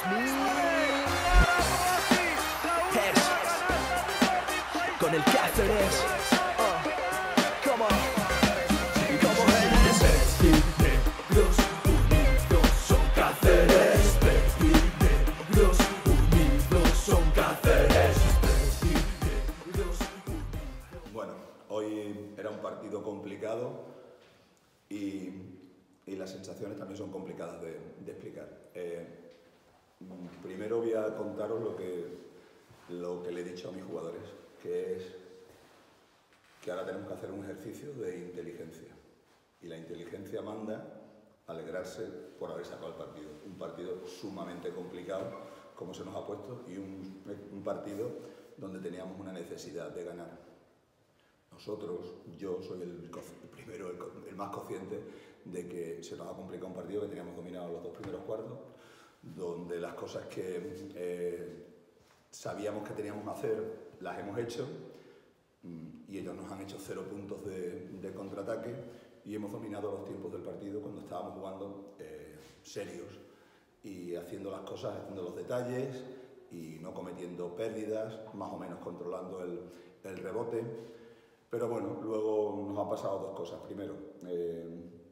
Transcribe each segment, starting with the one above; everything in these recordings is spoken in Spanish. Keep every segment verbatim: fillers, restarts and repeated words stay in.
Con el Cáceres. Come on. Como Pepinegros unidos son Cáceres. Pepinegros unidos son Cáceres. Pepinegros unidos. Bueno, hoy era un partido complicado y, y las sensaciones también son complicadas de, de explicar. Eh, primero voy a contaros lo que, lo que le he dicho a mis jugadores, que es que ahora tenemos que hacer un ejercicio de inteligencia. Y la inteligencia manda alegrarse por haber sacado el partido. Un partido sumamente complicado, como se nos ha puesto, y un, un partido donde teníamos una necesidad de ganar. Nosotros, yo soy el, el primero, el, el más consciente de que se nos ha complicado un partido que teníamos dominado los dos primeros cuartos, donde las cosas que eh, sabíamos que teníamos que hacer las hemos hecho, y ellos nos han hecho cero puntos de, de contraataque y hemos dominado los tiempos del partido cuando estábamos jugando eh, serios y haciendo las cosas, haciendo los detalles y no cometiendo pérdidas, más o menos controlando el, el rebote. Pero bueno, luego nos han pasado dos cosas. Primero, eh,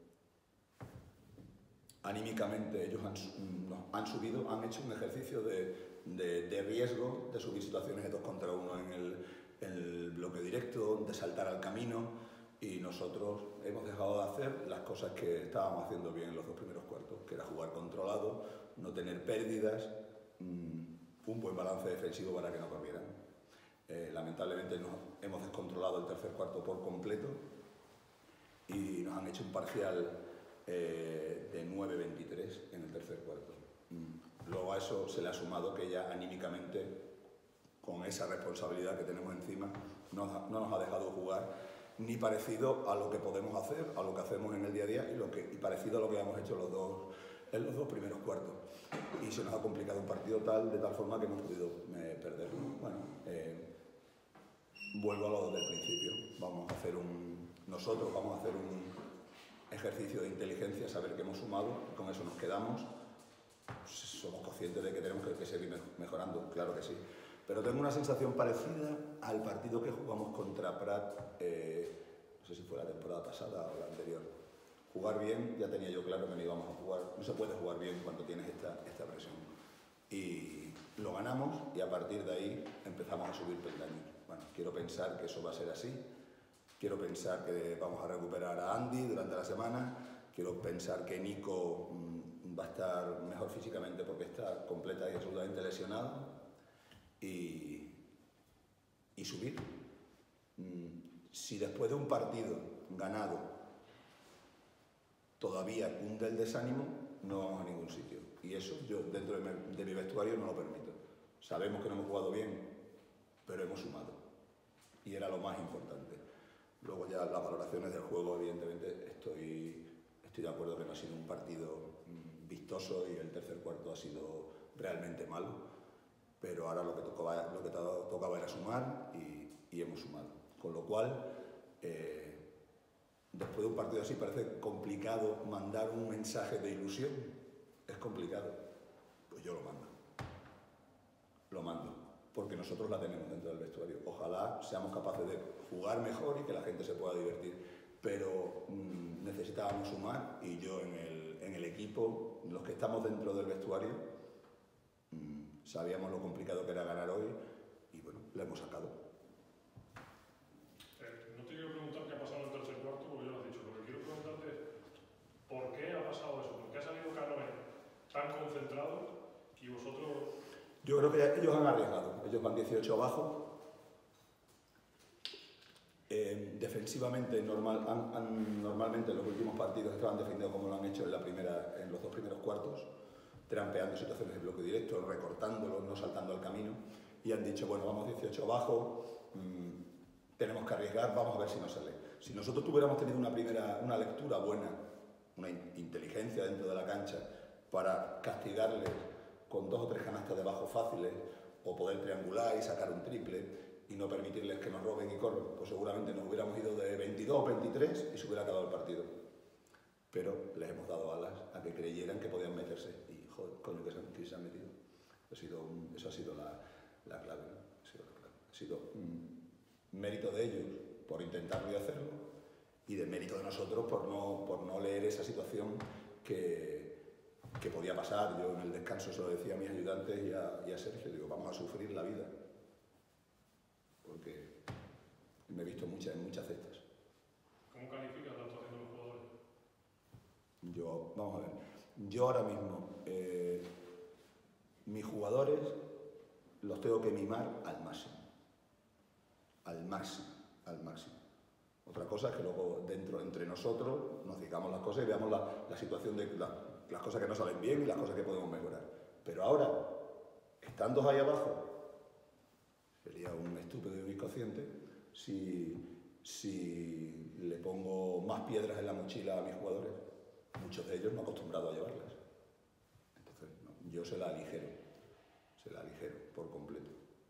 anímicamente ellos han, no, han subido, han hecho un ejercicio de, de, de riesgo, de subir situaciones de dos contra uno en el, en el bloque directo, de saltar al camino, y nosotros hemos dejado de hacer las cosas que estábamos haciendo bien en los dos primeros cuartos, que era jugar controlado, no tener pérdidas, mmm, un buen balance defensivo para que no corrieran. Eh, lamentablemente nos hemos descontrolado el tercer cuarto por completo y nos han hecho un parcial eh, de nueve veintitrés en el tercer cuarto. Mm. Luego a eso se le ha sumado que ya anímicamente, con esa responsabilidad que tenemos encima, no, no nos ha dejado jugar ni parecido a lo que podemos hacer, a lo que hacemos en el día a día y, lo que, y parecido a lo que hemos hecho los dos, en los dos primeros cuartos. Y se nos ha complicado un partido tal, de tal forma que hemos podido eh, perderlo. Bueno, eh, vuelvo a lo del principio. Vamos a hacer un, nosotros vamos a hacer un ejercicio de inteligencia, saber que hemos sumado, con eso nos quedamos. Somos conscientes de que tenemos que, que seguir mejorando, claro que sí. Pero tengo una sensación parecida al partido que jugamos contra Prat, eh, no sé si fue la temporada pasada o la anterior. Jugar bien, ya tenía yo claro que no íbamos a jugar, no se puede jugar bien cuando tienes esta, esta presión. Y lo ganamos y a partir de ahí empezamos a subir peldaños. Bueno, quiero pensar que eso va a ser así, quiero pensar que vamos a recuperar a Andy durante la semana, quiero pensar que Nico mmm, va a estar mejor físicamente porque está completa y absolutamente lesionado. Y, y subir. Si después de un partido ganado todavía cunde el desánimo, no vamos a ningún sitio. Y eso yo dentro de mi, de mi vestuario no lo permito. Sabemos que no hemos jugado bien, pero hemos sumado. Y era lo más importante. Luego ya las valoraciones del juego, evidentemente, estoy, estoy de acuerdo que no ha sido un partido vistoso y el tercer cuarto ha sido realmente malo. Pero ahora lo que tocaba, lo que tocaba era sumar y, y hemos sumado. Con lo cual, eh, después de un partido así parece complicado mandar un mensaje de ilusión. Es complicado. Pues yo lo mando. Lo mando. Porque nosotros la tenemos dentro del vestuario. Ojalá seamos capaces de jugar mejor y que la gente se pueda divertir. Pero mmm, necesitábamos sumar y yo en el, en el equipo, los que estamos dentro del vestuario, sabíamos lo complicado que era ganar hoy y bueno, lo hemos sacado. Eh, no te quiero preguntar qué ha pasado en el tercer cuarto porque ya lo has dicho, lo que quiero preguntarte es ¿por qué ha pasado eso? ¿Por qué ha salido Canoe tan concentrado y vosotros...? Yo creo que ellos han arriesgado, ellos van dieciocho abajo. Eh, defensivamente, normal, han, han, normalmente en los últimos partidos estaban defendiendo como lo han hecho en, la primera, en los dos primeros cuartos, trampeando situaciones de bloque directo, recortándolo, no saltando al camino, y han dicho, bueno, vamos dieciocho abajo, mmm, tenemos que arriesgar, vamos a ver si nos sale. Si nosotros tuviéramos tenido una primera, una lectura buena, una in inteligencia dentro de la cancha, para castigarles con dos o tres canastas de bajo fáciles, o poder triangular y sacar un triple, y no permitirles que nos roben y corran, pues seguramente nos hubiéramos ido de veintidós, veintitrés y se hubiera acabado el partido. Pero les hemos dado alas a que creyeran que podían meterse y joder, coño que se, que se han metido. Ha sido un, eso ha sido la, la clave, ¿no? Ha sido, la clave. Ha sido un mérito de ellos por intentarlo y hacerlo, y de mérito de nosotros por no, por no leer esa situación que, que podía pasar. Yo en el descanso se lo decía a mis ayudantes y a, y a Sergio, digo, vamos a sufrir la vida, porque me he visto muchas, en muchas cestas. ¿Cómo calificas la actuación de los jugadores? Yo, vamos a ver, yo ahora mismo, eh, mis jugadores los tengo que mimar al máximo, al máximo, al máximo. Otra cosa es que luego dentro, entre nosotros, nos digamos las cosas y veamos la, la situación de la, las cosas que no salen bien y las cosas que podemos mejorar. Pero ahora, estando ahí abajo, sería un estúpido y un inconsciente si, si le pongo más piedras en la mochila a mis jugadores. Muchos de ellos no acostumbrados a llevarlas. Entonces, no, yo se la aligero, se la aligero por completo.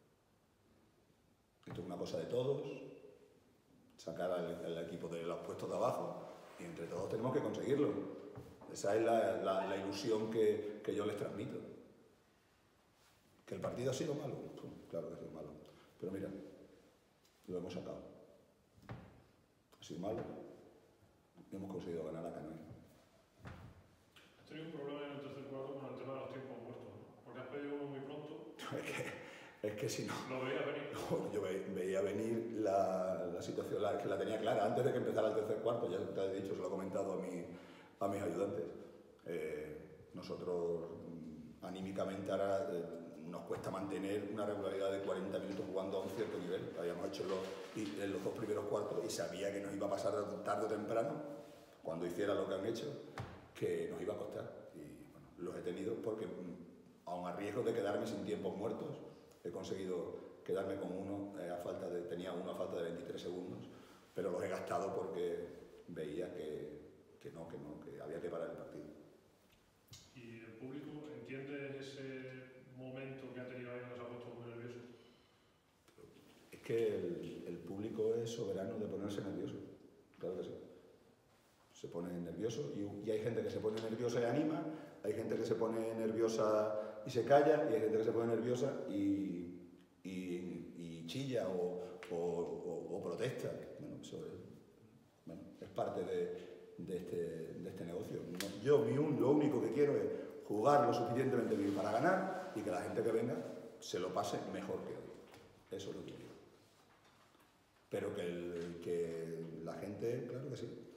Esto es una cosa de todos, sacar al, al equipo de los puestos de abajo, y entre todos tenemos que conseguirlo. Esa es la, la, la ilusión que, que yo les transmito. ¿Que el partido ha sido malo? Pues, claro que ha sido malo. Pero mira, lo hemos sacado. Ha sido malo y hemos conseguido ganar a Canoe. Has tenido un problema en el tercer cuarto con el tema de los tiempos muertos, ¿no? Porque has pedido uno muy pronto. Es que, es que si no... Lo veías venir. No, yo ve, veía venir la, la situación, la, que la tenía clara antes de que empezara el tercer cuarto, ya te he dicho, se lo he comentado a, mi, a mis ayudantes. Eh, nosotros mm, anímicamente ahora eh, nos cuesta mantener una regularidad de cuarenta minutos jugando a un cierto nivel. Habíamos hecho los, y, en los dos primeros cuartos y sabía que nos iba a pasar tarde o temprano, cuando hiciera lo que han hecho, que nos iba a costar. Y bueno, los he tenido porque, mm, aun a riesgo de quedarme sin tiempos muertos, he conseguido quedarme con uno, eh, a falta de, tenía uno a falta de veintitrés segundos, pero los he gastado porque veía que, que no, que no, que había que parar el partido. ¿Y el público entiende ese momento que ha tenido ahí donde se ha puesto muy nervioso? Es que el, el público es soberano de ponerse nervioso, claro que sí. Se pone nervioso y, y hay gente que se pone nerviosa y anima, hay gente que se pone nerviosa y se calla, y hay gente que se pone nerviosa y, y, y chilla o, o, o, o protesta. Bueno, eso es, bueno, es parte de, de, este, de este negocio. No, yo mi un, lo único que quiero es jugar lo suficientemente bien para ganar y que la gente que venga se lo pase mejor que hoy. Eso es lo que quiero. Pero que, el, que la gente, claro que sí.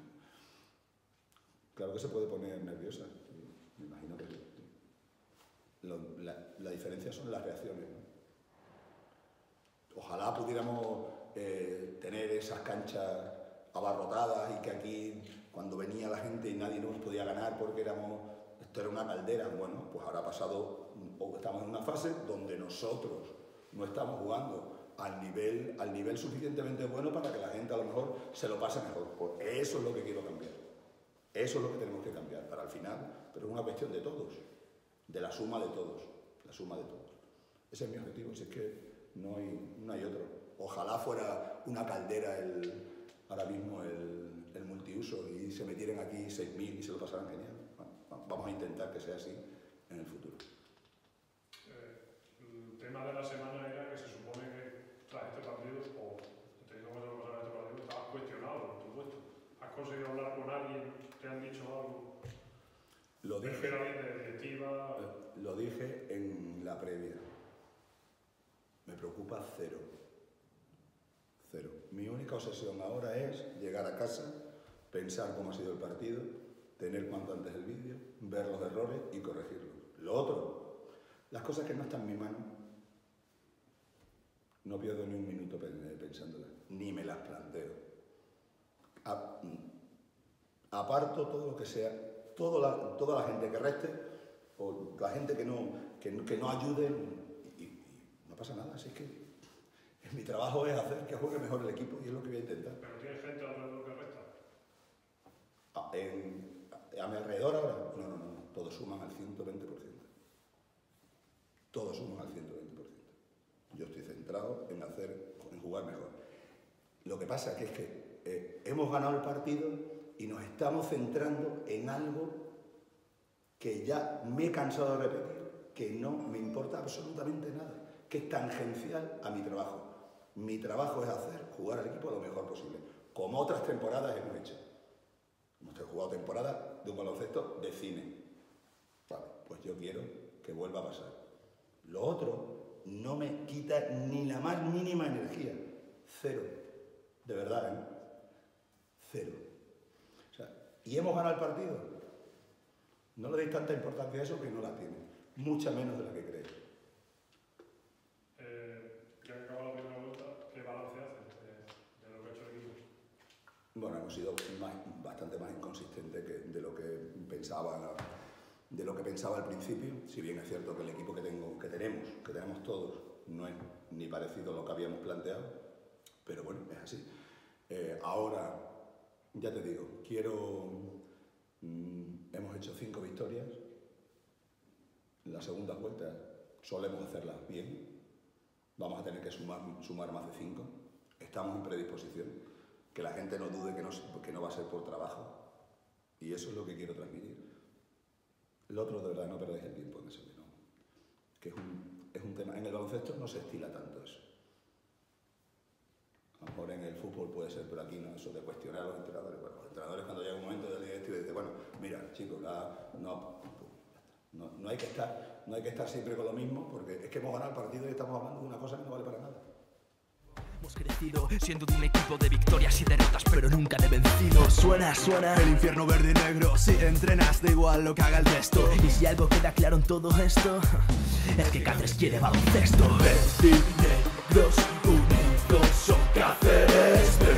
Claro que se puede poner nerviosa, me imagino que sí. Lo, la, la diferencia son las reacciones, ¿no? Ojalá pudiéramos eh, tener esas canchas abarrotadas y que aquí, cuando venía la gente y nadie nos podía ganar porque éramos, esto era una caldera. Bueno, pues ahora ha pasado, o estamos en una fase donde nosotros no estamos jugando al nivel, al nivel suficientemente bueno para que la gente a lo mejor se lo pase mejor. Pues eso es lo que quiero cambiar. Eso es lo que tenemos que cambiar para el final, pero es una cuestión de todos, de la suma de todos, la suma de todos. Ese es mi objetivo, si es que no hay, no hay otro. Ojalá fuera una caldera el, ahora mismo el, el multiuso y se metieran aquí seis mil y se lo pasaran genial. Bueno, vamos a intentar que sea así en el futuro. Eh, el tema de la semana era que se supone que tras este partido, o teniendo en cuenta lo que pasaba en este partido, estabas cuestionado en tu puesto. ¿Has conseguido hablar con alguien? ¿Te han dicho algo? Lo dije, Prefiero alguien de directiva. lo dije en la previa. Me preocupa cero. Cero. Mi única obsesión ahora es llegar a casa, pensar cómo ha sido el partido, tener cuanto antes el vídeo, ver los errores y corregirlos. Lo otro, las cosas que no están en mi mano, no pierdo ni un minuto pensándolas, ni me las planteo. A, aparto todo lo que sea, toda la, toda la gente que reste, o la gente que no, que, que no ayude, y, y no pasa nada, así que mi trabajo es hacer que juegue mejor el equipo y es lo que voy a intentar. ¿Pero tiene gente alrededor que resta? A, en, a, a mi alrededor ahora, no, no, no, todos suman al ciento veinte por ciento. Todos suman al ciento veinte por ciento. Yo estoy centrado en hacer, en jugar mejor. Lo que pasa que es que eh, hemos ganado el partido y nos estamos centrando en algo que ya me he cansado de repetir, que no me importa absolutamente nada, que es tangencial a mi trabajo. Mi trabajo es hacer jugar al equipo lo mejor posible, como otras temporadas hemos hecho. Hemos jugado temporadas de un baloncesto de cine. Vale, pues yo quiero que vuelva a pasar. Lo otro no me quita ni la más mínima energía. Cero. De verdad, ¿eh? Cero. O sea, ¿y hemos ganado el partido? No le deis tanta importancia a eso que no la tiene. Mucha menos de la que crees. Eh, ya que acaba la primera vuelta, ¿qué balance haces de, de lo que ha hecho el equipo? Bueno, hemos sido más, bastante más inconsistentes que de lo que pensaba de lo que pensaba al principio. Si bien es cierto que el equipo que tengo, que tenemos, que tenemos todos, no es ni parecido a lo que habíamos planteado, pero bueno, es así. Eh, ahora, ya te digo, quiero... Mmm, hemos hecho cinco victorias. La segunda vuelta solemos hacerlas bien. Vamos a tener que sumar, sumar más de cinco. Estamos en predisposición. Que la gente no dude que no, que no va a ser por trabajo. Y eso es lo que quiero transmitir. Lo otro, de verdad, no perdáis el tiempo en eso. Que, no, que es, un, es un tema... En el baloncesto no se estila tanto eso. A lo mejor en el fútbol puede ser, pero aquí no, eso de cuestionar a los entrenadores. Bueno, los entrenadores cuando llega un momento del directivo y dicen, bueno, mira, chicos, la, no, no, no, hay que estar, no hay que estar siempre con lo mismo, porque es que hemos ganado el partido y estamos hablando de una cosa que no vale para nada. Hemos crecido siendo de un equipo de victorias y derrotas, pero nunca de vencidos. Suena, suena el infierno verde y negro. Si entrenas, da igual lo que haga el resto. Y si algo queda claro en todo esto, es que Cáceres quiere baloncesto. Verde y negros unidos son Cáceres.